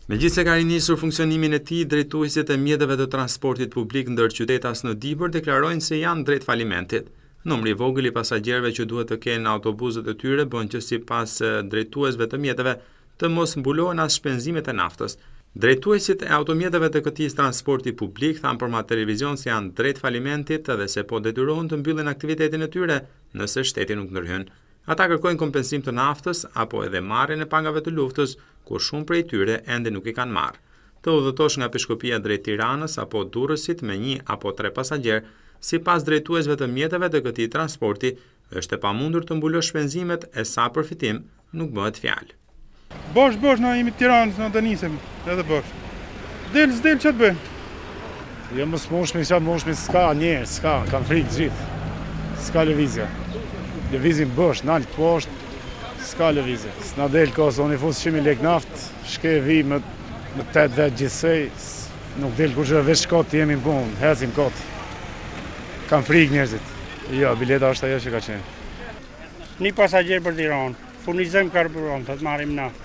Megjithëse ka rinisur funksionimin e tij, drejtuesit e mjeteve të transportit publik ndër qytetas në Dibër deklarojnë se janë drejt falimentit. Numri i vogël i pasagerëve që duhet të kenë autobuset e tyre bën që sipas drejtuesve të mjeteve të mos mbulohen as shpenzimet e naftës. Drejtuesit e automjeteve të këtij transporti publik thanë për ma televizion se janë drejt falimentit dhe se po detyrohen të mbyllin aktivitetin e tyre nëse shteti nuk ndërhyn. Ata kërkojnë kompensim të naftës apo edhe marrjen e pagave të luftës, ku shumë prej tyre ende nuk i kanë marrë. Të udhëtosh nga Peshkopia drejt Tiranës apo Durrësit me 1 apo 3 pasagerë, sipas drejtuesve të mjeteve të këtij transporti, është e pamundur të mbulosh shpenzimet e sa përfitim nuk bëhet fjalë. Bosh, na jemi Tiranës, na të nisim, edhe bosh. Del, s'del, që të bëjmë? Jo më s'moshme, s'ka njerë, kam frikë gjithë. S'ka lëvizja. Lëvizim bosh, nalë poshtë, s'ka lëvizja. S'na del kosa, unë i fusë 100.000 lek naftë, shke vi më 8 vetë gjithsej, nuk del kur që veç shkotë jemi në punë, hecim kotë. Kam frikë njerëzit. Jo, bileta është ajo që ka qenë. Një pasager për Tiranë, furnizojmë karburant, të marrim naftë.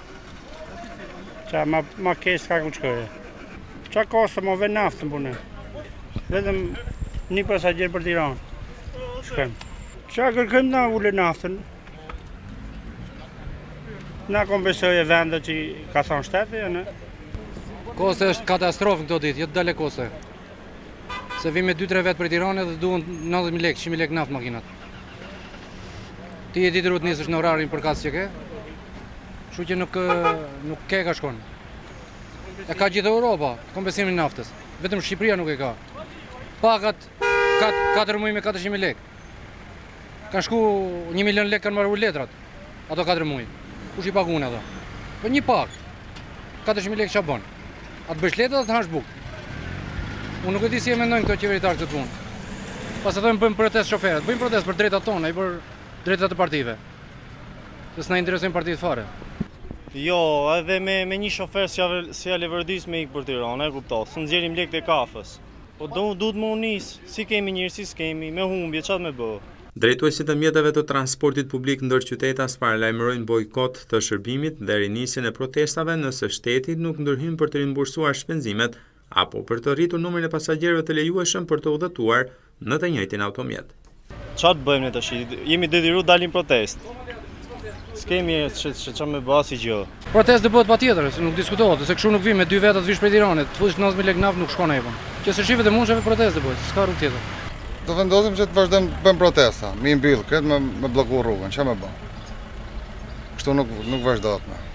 Qa ma kesh ka ku qëkëje. Qa kostë më ve naftë në punë. Vetëm një pasager për Tiranë. Shkëm. Qa kërkëm na ule naftën. Na kompensoj e vendet që ka thonë shteti, në? Koste është katastrofë në këto ditë, jetë dale koste. Se vi me 2-3 vetë për Tiranë dhe duhen 90.000 lek, 100.000 lek naftë makinat. Ti e ditë rrutë njësë është në orarin për kasë që ke, shu që nuk ke ka shkon. E ka gjithë Europa, kompensimin naftës, vetëm Shqipëria nuk e ka. Pagat 4 muaj me 400.000 lek. Kanë shku 1 milion lek kanë marrë letrat, ato 4 muaj. Kush i pagun ato? Po një pak, 400.000 lek që bon. Atë bësh letrat dhe të hash buk. Unë nuk e di si e mendojnë këto qeveritarë këtë punë. Pas e thojmë bëjmë protest shoferët, bëjmë protest për drejtat tona, i për drejtat të partive. Se s'na interesojnë partitë fare. Jo, edhe me një shofer si ja levërdis me ikë për Tiranë, e kupto, së nxjerrim lek të kafës. Po duhet më unis, si kemi njërë, si s'kemi, me humbje, qatë me bë. Drejtuesit e mjeteve të transportit publik ndër qytetas paralajmërojnë bojkot të shërbimit dhe rinisjen e protestave nëse shteti nuk ndërhyn për të rimbursuar shpenzimet apo për të rritur numrin e pasagerëve të lejueshëm për të udhëtuar në të njëjtin automjet. Qa të bëjmë ne tash? Jemi detyruar dalim protest. S'kemi që me bë asnjë gjë. Protest do bëhet patjetër, se nuk diskutohet, se kështu nuk vi me 2 veta të vish prej Tiranës, të fush 90.000 lek naftë nuk shkon ai. Që se shifet e mundshave protest do bëhet, s'ka rrugë tjetër. Do vendosim që të vazhdojmë të bëjmë protesta, mi mbyll këtë me blloku rrugën, ç'a më bë. Kështu nuk vazhdohet më.